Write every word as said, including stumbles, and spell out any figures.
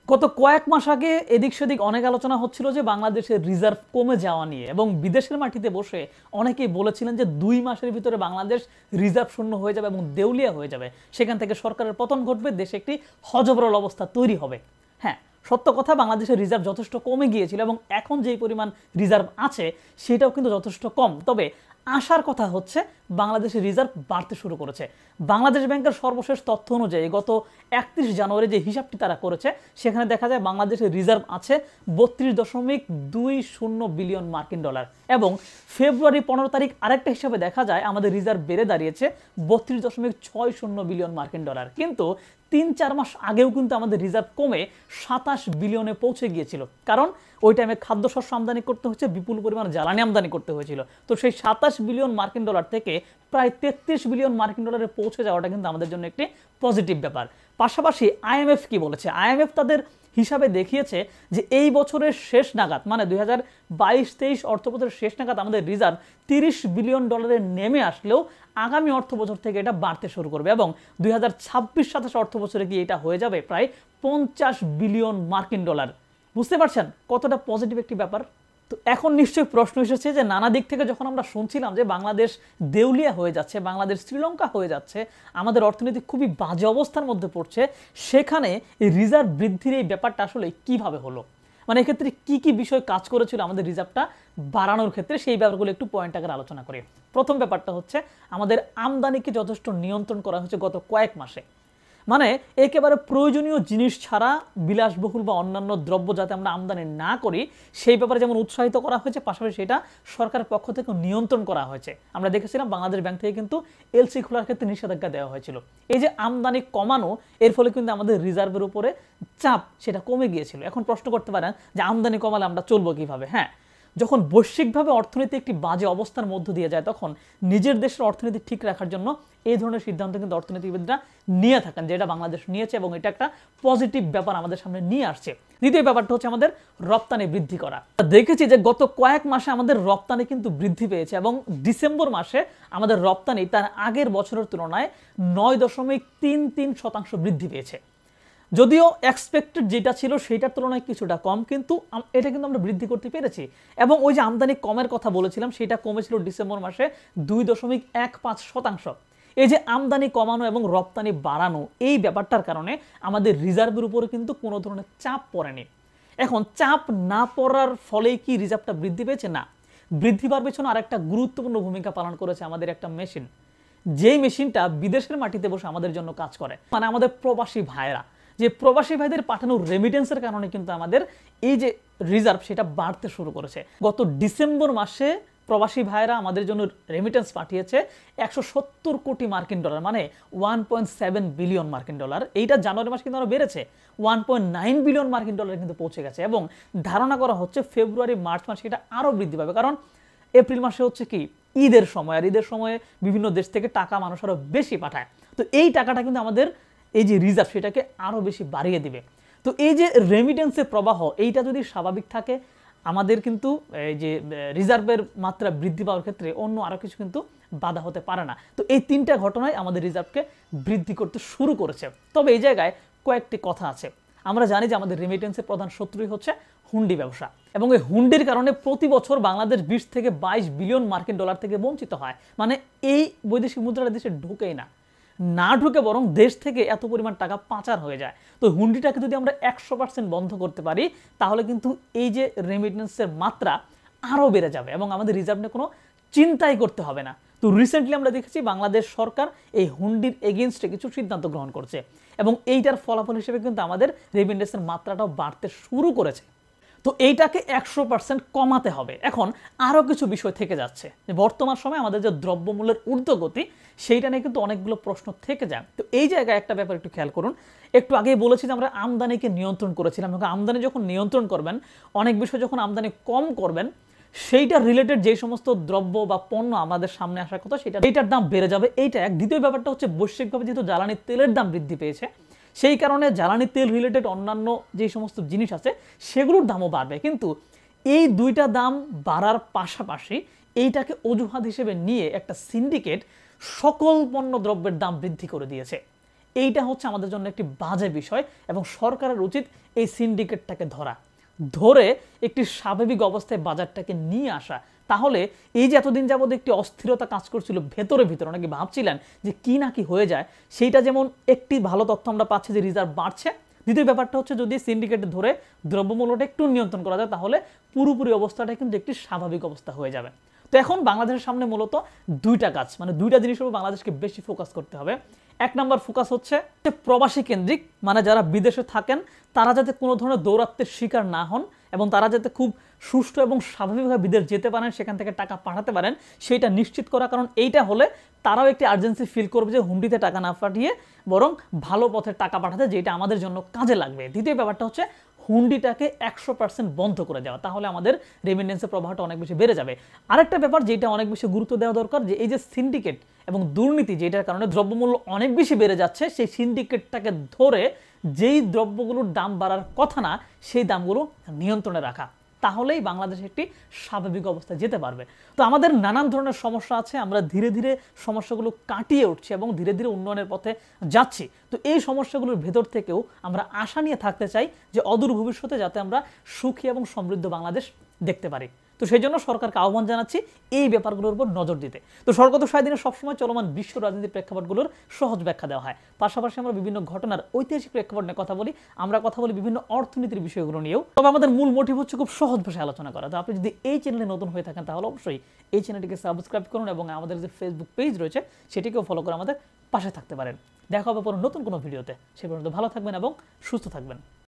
গত কয়েক মাস আগে এদিক সেদিক অনেক আলোচনা হচ্ছিল যে বাংলাদেশের রিজার্ভ কমে যাওয়া নিয়ে, এবং বিদেশের মাটিতে বসে অনেকেই বলেছিলেন যে দুই মাসের ভিতরে বাংলাদেশ রিজার্ভ শূন্য হয়ে যাবে এবং দেউলিয়া হয়ে যাবে, সেখান থেকে সরকারের পতন ঘটবে, দেশে একটি হযবরল অবস্থা তৈরি হবে। হ্যাঁ, সত্য কথা, বাংলাদেশের রিজার্ভ যথেষ্ট কমে গিয়েছিল এবং এখন যেই পরিমাণ রিজার্ভ আছে সেটাও কিন্তু যথেষ্ট কম। তবে আশার কথা হচ্ছে বাংলাদেশের রিজার্ভ বাড়তে শুরু করেছে। বাংলাদেশ ব্যাংকের সর্বশেষ তথ্য অনুযায়ী গত একত্রিশ জানুয়ারি যে হিসাবটি তারা করেছে সেখানে দেখা যায় বাংলাদেশের রিজার্ভ আছে বত্রিশ দশমিক দুই শূন্য বিলিয়ন মার্কিন ডলার, এবং ফেব্রুয়ারি পনেরো তারিখ আরেকটা হিসাবে দেখা যায় আমাদের রিজার্ভ বেড়ে দাঁড়িয়েছে বত্রিশ দশমিক ছয় শূন্য বিলিয়ন মার্কিন ডলার। কিন্তু তিন চার মাস আগেও কিন্তু আমাদের রিজার্ভ কমে সাতাশ বিলিয়নে পৌঁছে গিয়েছিল, কারণ ওই টাইমে খাদ্যশস্য আমদানি করতে হচ্ছে, বিপুল পরিমাণ জ্বালানি আমদানি করতে হয়েছিল। তো সেই সাতাশ বিলিয়ন মার্কিন ডলার থেকে প্রায় তেত্রিশ বিলিয়ন মার্কিন ডলারে পৌঁছে যাওয়াটা কিন্তু আমাদের জন্য একটি পজিটিভ ব্যাপার। পাশাপাশি আইএমএফ কি বলেছে? আইএমএফ তাদের হিসাবে দেখিয়েছে যে এই বছরের শেষ নাগাদ, মানে দুই হাজার বাইশ তেইশ অর্থ বছরের শেষ নাগাদ আমাদের রিজার্ভ তিরিশ বিলিয়ন ডলারে নেমে আসলেও আগামী অর্থ বছর থেকে এটা বাড়তে শুরু করবে, এবং দুই হাজার ছাব্বিশ সাতাশ অর্থ বছরে গিয়ে এটা হয়ে যাবে প্রায় পঞ্চাশ বিলিয়ন মার্কিন ডলার। বুঝতে পারছেন কতটা পজিটিভ একটি ব্যাপার? তো এখন নিশ্চয়ই প্রশ্ন এসেছে যে নানা দিক থেকে যখন আমরা শুনছিলাম যে বাংলাদেশ দেউলিয়া হয়ে যাচ্ছে, বাংলাদেশ শ্রীলঙ্কা হয়ে যাচ্ছে, আমাদের অর্থনীতি খুবই বাজে অবস্থার মধ্যে পড়ছে, সেখানে এই রিজার্ভ বৃদ্ধির এই ব্যাপারটা আসলে কিভাবে হলো, মানে এক্ষেত্রে কি কি বিষয় কাজ করেছিল আমাদের রিজার্ভটা বাড়ানোর ক্ষেত্রে, সেই ব্যাপারগুলো একটু পয়েন্ট আকারে আলোচনা করি। প্রথম ব্যাপারটা হচ্ছে আমাদের আমদানিকে যথেষ্ট নিয়ন্ত্রণ করা হয়েছে গত কয়েক মাসে। মানে একেবারে প্রয়োজনীয় জিনিস ছাড়া বিলাসবহুল বা অন্যান্য দ্রব্য যাতে আমরা আমদানি না করি সেই ব্যাপারে যেমন উৎসাহিত করা হয়েছে, পাশাপাশি সেটা সরকারের পক্ষ থেকে নিয়ন্ত্রণ করা হয়েছে। আমরা দেখেছিলাম বাংলাদেশ ব্যাংক থেকে কিন্তু এলসি খোলার ক্ষেত্রে নিষেধাজ্ঞা দেওয়া হয়েছিল। এই যে আমদানি কমানো, এর ফলে কিন্তু আমাদের রিজার্ভের উপরে চাপ সেটা কমে গিয়েছিল। এখন প্রশ্ন করতে পারেন যে আমদানি কমালে আমরা চলবো কিভাবে? হ্যাঁ, যখন বৈশ্বিকভাবে অর্থনীতি একটি বাজে অবস্থার মধ্য দিয়ে যায় তখন নিজের দেশের অর্থনীতি ঠিক রাখার জন্য এই ধরনের সিদ্ধান্ত কিন্তু অর্থনীতিবিদরা নিয়ে থাকেন, যেটা বাংলাদেশ নিয়েছে এবং এটা একটা পজিটিভ ব্যাপার আমাদের সামনে নিয়ে আসছে। দ্বিতীয় ব্যাপারটা হচ্ছে আমাদের রপ্তানি বৃদ্ধি করা। দেখেছি যে গত কয়েক মাসে আমাদের রপ্তানি কিন্তু বৃদ্ধি পেয়েছে, এবং ডিসেম্বর মাসে আমাদের রপ্তানি তার আগের বছরের তুলনায় নয় দশমিক তিন তিন শতাংশ বৃদ্ধি পেয়েছে। যদিও এক্সপেক্টেড যেটা ছিল সেইটার তুলনায় কিছুটা কম, কিন্তু এটা কিন্তু আমরা বৃদ্ধি করতে পেরেছি। এবং ওই যে আমদানি কমের কথা বলেছিলাম সেটা কমেছিল ডিসেম্বর মাসে দুই দশমিক এক পাঁচ শতাংশ। এই যে আমদানি কমানো এবং রপ্তানি বাড়ানো, এই ব্যাপারটার কারণে আমাদের রিজার্ভের উপরে কিন্তু কোনো ধরনের চাপ পড়েনি। এখন চাপ না পড়ার ফলেই কি রিজার্ভটা বৃদ্ধি পেয়েছে? না, বৃদ্ধি পাওয়ার পেছনে আরেকটা গুরুত্বপূর্ণ ভূমিকা পালন করেছে আমাদের একটা মেশিন, যেই মেশিনটা বিদেশের মাটিতে বসে আমাদের জন্য কাজ করে, মানে আমাদের প্রবাসী ভাইরা। যে প্রবাসী ভাইদের পাঠানোর রেমিটেন্সের কারণে কিন্তু আমাদের এই যে রিজার্ভ সেটা বাড়তে শুরু করেছে। গত ডিসেম্বর মাসে প্রবাসী ভাইরা আমাদের জন্য রেমিটেন্স পাঠিয়েছে একশো সত্তর কোটি মার্কিন ডলার, মানে ওয়ান পয়েন্ট সেভেন বিলিয়ন মার্কিন ডলার। এইটা জানুয়ারি মাস কিন্তু আরও বেড়েছে, ওয়ান পয়েন্ট নাইন বিলিয়ন মার্কিন ডলার কিন্তু পৌঁছে গেছে, এবং ধারণা করা হচ্ছে ফেব্রুয়ারি মার্চ মাসে এটা আরও বৃদ্ধি পাবে, কারণ এপ্রিল মাসে হচ্ছে কি ঈদের সময়, আর ঈদের সময়ে বিভিন্ন দেশ থেকে টাকা মানুষ আরও বেশি পাঠায়। তো এই টাকাটা কিন্তু আমাদের এই যে রিজার্ভ সেটাকে আরও বেশি বাড়িয়ে দিবে। তো এই যে রেমিটেন্সের প্রবাহ এইটা যদি স্বাভাবিক থাকে, আমাদের কিন্তু এই যে রিজার্ভের মাত্রা বৃদ্ধি পাওয়ার ক্ষেত্রে অন্য আরও কিছু কিন্তু বাধা হতে পারে না। তো এই তিনটা ঘটনায় আমাদের রিজার্ভকে বৃদ্ধি করতে শুরু করেছে। তবে এই জায়গায় কয়েকটি কথা আছে। আমরা জানি যে আমাদের রেমিটেন্সের প্রধান শত্রুই হচ্ছে হুন্ডি ব্যবসা, এবং এই হুন্ডির কারণে প্রতি বছর বাংলাদেশ বিশ থেকে বাইশ বিলিয়ন মার্কিন ডলার থেকে বঞ্চিত হয়। মানে এই বৈদেশিক মুদ্রাটা দেশে ঢুকেই না, না ঢুকে বরং দেশ থেকে এত পরিমাণ টাকা পাচার হয়ে যায়। তো হুন্ডিটাকে যদি আমরা একশো পার্সেন্ট বন্ধ করতে পারি তাহলে কিন্তু এই যে রেমিটেন্সের মাত্রা আরও বেড়ে যাবে এবং আমাদের রিজার্ভ নিয়ে কোনো চিন্তাই করতে হবে না। তো রিসেন্টলি আমরা দেখেছি বাংলাদেশ সরকার এই হুন্ডির এগেনস্টে কিছু সিদ্ধান্ত গ্রহণ করছে, এবং এইটার ফলাফল হিসেবে কিন্তু আমাদের রেমিটেন্সের মাত্রাটাও বাড়তে শুরু করেছে। তো এইটাকে একশো পার্সেন্ট কমাতে হবে। এখন আরও কিছু বিষয় থেকে যাচ্ছে, যে বর্তমান সময়ে আমাদের যে দ্রব্যমূল্যের ঊর্ধ্বগতি সেইটা নিয়ে কিন্তু অনেকগুলো প্রশ্ন থেকে যায়। তো এই জায়গায় একটা ব্যাপার একটু খেয়াল করুন। একটু আগেই বলেছি যে আমরা আমদানিকে নিয়ন্ত্রণ করেছিলাম, এবং আমদানি যখন নিয়ন্ত্রণ করবেন, অনেক বিষয় যখন আমদানি কম করবেন, সেইটা রিলেটেড যে সমস্ত দ্রব্য বা পণ্য আমাদের সামনে আসার কথা সেটা এইটার দাম বেড়ে যাবে, এইটা এক। দ্বিতীয় ব্যাপারটা হচ্ছে বৈশ্বিকভাবে যেহেতু জ্বালানি তেলের দাম বৃদ্ধি পেয়েছে, সেই কারণে জ্বালানি তেল রিলেটেড অন্যান্য যে সমস্ত জিনিস আছে সেগুলোর দামও বাড়বে। কিন্তু এই দুইটা দাম বাড়ার পাশাপাশি এইটাকে অজুহাত হিসেবে নিয়ে একটা সিন্ডিকেট সকল পণ্য দ্রব্যের দাম বৃদ্ধি করে দিয়েছে। এইটা হচ্ছে আমাদের জন্য একটি বাজে বিষয় এবং সরকারের উচিত এই সিন্ডিকেটটাকে ধরা, ধরে একটি স্বাভাবিক অবস্থায় বাজারটাকে নিয়ে আসা। তাহলে এই যে এতদিন যাবত একটি অস্থিরতা কাজ করছিল ভেতরে ভিতরে, অনেকে ভাবছিলেন যে কি না কি হয়ে যায়, সেইটা যেমন একটি ভালো তথ্য আমরা পাচ্ছি যে রিজার্ভ বাড়ছে। দ্বিতীয় ব্যাপারটা হচ্ছে যদি সিন্ডিকেটে ধরে দ্রব্যমূল্যটা একটু নিয়ন্ত্রণ করা যায় তাহলে পুরোপুরি অবস্থাটা কিন্তু একটি স্বাভাবিক অবস্থা হয়ে যাবে। তো এখন বাংলাদেশের সামনে মূলত দুইটা কাজ, মানে দুইটা জিনিসের উপর বাংলাদেশকে বেশি ফোকাস করতে হবে। এক নম্বর ফোকাস হচ্ছে প্রবাসী কেন্দ্রিক, মানে যারা বিদেশে থাকেন তারা যাতে কোনো ধরনের দৌরাত্মের শিকার না হন এবং তারা যাতে খুব সুষ্ঠু এবং স্বাভাবিকভাবে বিদেশ যেতে পারেন, সেখান থেকে টাকা পাঠাতে পারেন, সেইটা নিশ্চিত করা। কারণ এইটা হলে তারাও একটি আর্জেন্সি ফিল করবে যে হুন্ডিতে টাকা না পাঠিয়ে বরং ভালো পথে টাকা পাঠাতে, যেটা আমাদের জন্য কাজে লাগবে। দ্বিতীয় ব্যাপারটা হচ্ছে হুন্ডিটাকে একশো পার্সেন্ট বন্ধ করে দেওয়া, তাহলে আমাদের রেমিটেন্সের প্রবাহটা অনেক বেশি বেড়ে যাবে। আরেকটা ব্যাপার যেটা অনেক বেশি গুরুত্ব দেওয়া দরকার, যে এই যে সিন্ডিকেট এবং দুর্নীতি যেটার কারণে দ্রব্যমূল্য অনেক বেশি বেড়ে যাচ্ছে, সেই সিন্ডিকেটটাকে ধরে যেই দ্রব্যগুলোর দাম বাড়ার কথা না সেই দামগুলো নিয়ন্ত্রণে রাখা, তাহলেই বাংলাদেশ একটি স্বাভাবিক অবস্থায় যেতে পারবে। তো আমাদের নানান ধরনের সমস্যা আছে, আমরা ধীরে ধীরে সমস্যাগুলো কাটিয়ে উঠছি এবং ধীরে ধীরে উন্নয়নের পথে যাচ্ছি। তো এই সমস্যাগুলোর ভেতর থেকেও আমরা আশা নিয়ে থাকতে চাই যে অদূর ভবিষ্যতে যাতে আমরা সুখী এবং সমৃদ্ধ বাংলাদেশ দেখতে পারি। তো সেই জন্য সরকারকে আহ্বান জানাচ্ছি এই ব্যাপারগুলোর উপর নজর দিতে। তো সরকার তো সারাদিনে সবসময় চলমান বিশ্ব রাজনীতির প্রেক্ষাপটগুলোর সহজ ব্যাখ্যা দেওয়া হয়, পাশাপাশি আমরা বিভিন্ন ঘটনার ঐতিহাসিক প্রেক্ষাপট নিয়ে কথা বলি, আমরা কথা বলি বিভিন্ন অর্থনীতির বিষয়গুলো নিয়েও। তবে আমাদের মূল মোটিভ হচ্ছে খুব সহজ ভাষায় আলোচনা করা। তো আপনি যদি এই চ্যানেলে নতুন হয়ে থাকেন তাহলে অবশ্যই এই চ্যানেলটিকে সাবস্ক্রাইব করুন এবং আমাদের যে ফেসবুক পেজ রয়েছে সেটিকেও ফলো করে আমাদের পাশে থাকতে পারেন। দেখা হবে পরে নতুন কোনো ভিডিওতে। সে পর্যন্ত ভালো থাকবেন এবং সুস্থ থাকবেন।